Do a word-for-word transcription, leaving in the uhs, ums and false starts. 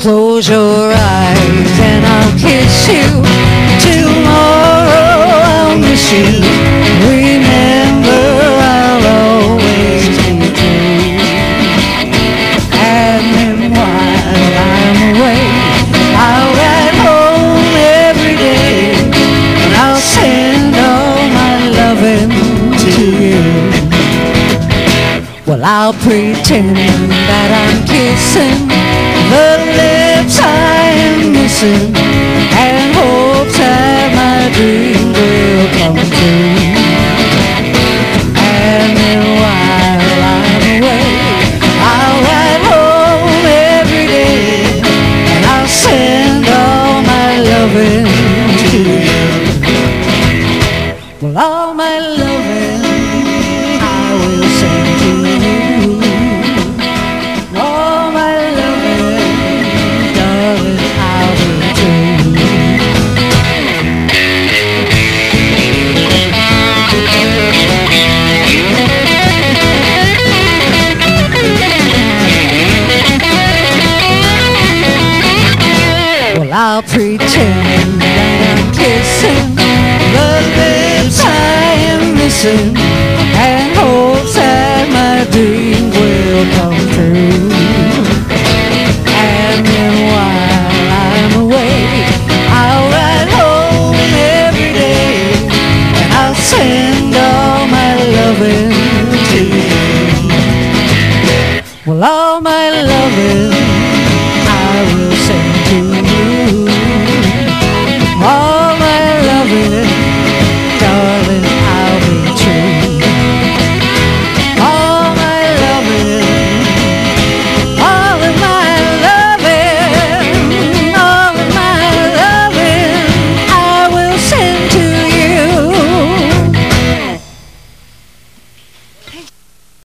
Close your eyes and I'll kiss you. Tomorrow I'll miss you. Remember, I'll always be true. And then while I'm away, I'll ride home every day, and I'll send all my loving to you. Well, I'll pretend that I'm kissing the lips I am missing, and hope that my dream will come true. And then while I'm away, I'll ride home every day, and I'll send all my loving to you. Well, all my loving I will send to you. All my loving, darling, I will do. Well, I'll pretend that I'm kissing the lips I am missing, and hope that my dream will come true.